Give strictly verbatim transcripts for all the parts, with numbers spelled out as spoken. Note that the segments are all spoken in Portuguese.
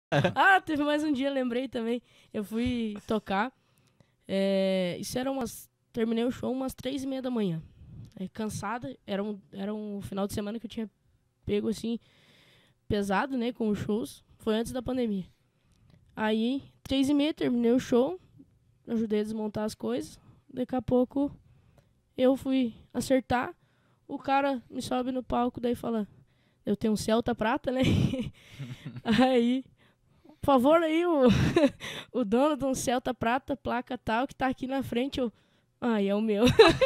Ah, teve mais um dia, lembrei também. Eu fui tocar. É, isso era umas... Terminei o show umas três e meia da manhã. Aí, cansada. Era um, era um final de semana que eu tinha pego, assim, pesado, né, com os shows. Foi antes da pandemia. Aí, três e meia, terminei o show. Ajudei a desmontar as coisas. Daqui a pouco, eu fui acertar. O cara me sobe no palco, daí fala... Eu tenho um Celta prata, né? Aí... Por favor, aí, o, o dono de um Celta prata, placa tal, que tá aqui na frente, eu... Ai, é o meu.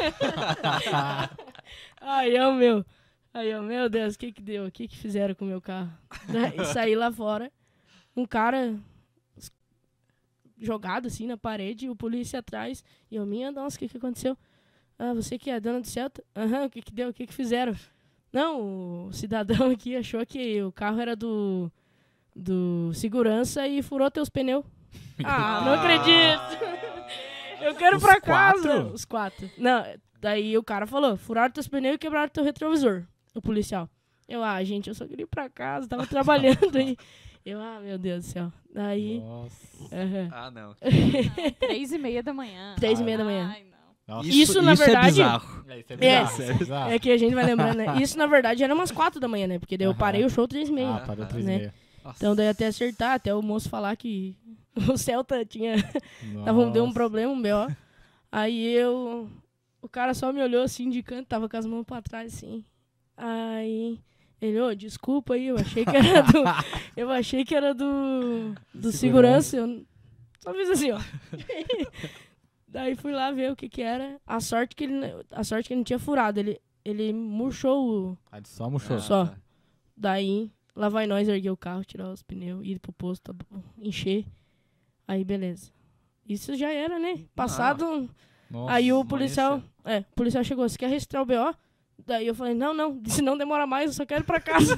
Ai, é o meu. Aí, eu, meu Deus, o que que deu? O que que fizeram com o meu carro? Daí, saí lá fora, um cara jogado, assim, na parede, e o polícia atrás, e eu, minha nossa, o que que aconteceu? Ah, você que é dona do Celta? Aham, uhum, o que que deu? O que que fizeram? Não, o cidadão aqui achou que o carro era do... do segurança e furou teus pneus. Ah, não acredito. Eu quero ir pra casa. Quatro? Os quatro. Não, daí o cara falou, furaram teus pneus e quebraram teu retrovisor. O policial. Eu, ah, gente, eu só queria ir pra casa, tava trabalhando aí. Eu, ah, meu Deus do céu. Daí... Nossa. Uh-huh. Ah, não. Não, três e meia da manhã. Três e Ai, meia da manhã. Ai, não. Nossa. Isso, isso, na isso verdade... é bizarro. É, isso é É, bizarro, isso é bizarro. É que a gente vai lembrando, né? Isso, na verdade, era umas quatro da manhã, né? Porque daí eu Aham. parei o show três e meia. Ah, parou três e né? meia. Então daí até acertar, até o moço falar que o Celta tinha... tava, deu um problema, um B O. Aí eu... O cara só me olhou assim de canto, tava com as mãos pra trás, assim. Aí... Ele, ô, oh, desculpa aí, eu achei que era do... eu achei que era do... Do segurança. Eu só fiz assim, ó. Daí fui lá ver o que que era. A sorte que ele, a sorte que ele não tinha furado. Ele, ele murchou o... Ah, ele só murchou. Ah, Só. tá. Daí, lá vai nós erguer o carro, tirar os pneus, ir pro posto, encher. Aí, beleza. Isso já era, né? Passado... Nossa. Aí o policial... amanheceu. É, o policial chegou, você quer registrar o B O? Daí eu falei, não, não, se não demora mais, eu só quero ir pra casa.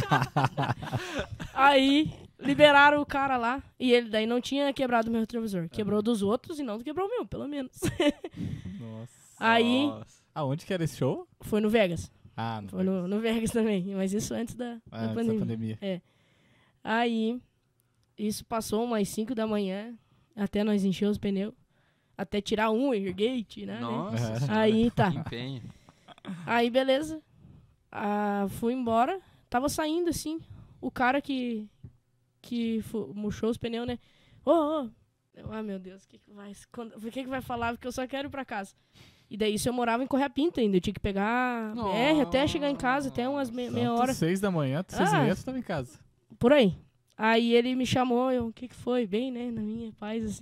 Aí, liberaram o cara lá, e ele daí não tinha quebrado o meu retrovisor. Quebrou dos outros e não quebrou o meu, pelo menos. Nossa. Aí, Nossa. Aonde que era esse show? foi no Vegas. Ah, não Foi no, no Vegas também, mas isso antes da, Ah, da antes pandemia. da pandemia. Aí, isso passou umas cinco da manhã, até nós encher os pneus, até tirar um Airgate, né? né? Nossa É. senhora. Aí, tá. Que empenho. Aí, beleza. Ah, fui embora. Tava saindo, assim. O cara que... Que fu- murchou os pneus, né? Ô, ô. Eu, ah, meu Deus. O que que vai... Quando, o que que vai falar? Porque eu só quero ir pra casa. E daí, isso eu morava em Correia Pinta ainda. Eu tinha que pegar B R até chegar em casa. Até umas me- meia Tanto hora. seis da manhã, seis e Ah. meia, você tava em casa. Por aí. Aí, ele me chamou. Eu, o que que foi? Bem, né? Na minha paz, assim.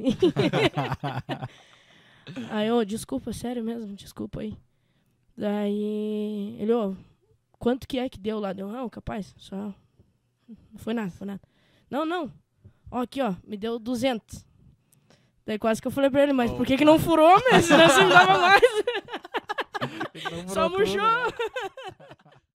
Aí, ô, desculpa. Sério mesmo. Desculpa aí. Daí, ele, ô, quanto que é que deu lá? Deu, não, capaz, só, não foi nada, foi nada. Não, não, ó, aqui, ó, me deu duzentos. Daí quase que eu falei pra ele, mas por que que não furou, meu? Senão você não dava mais. Só murchou.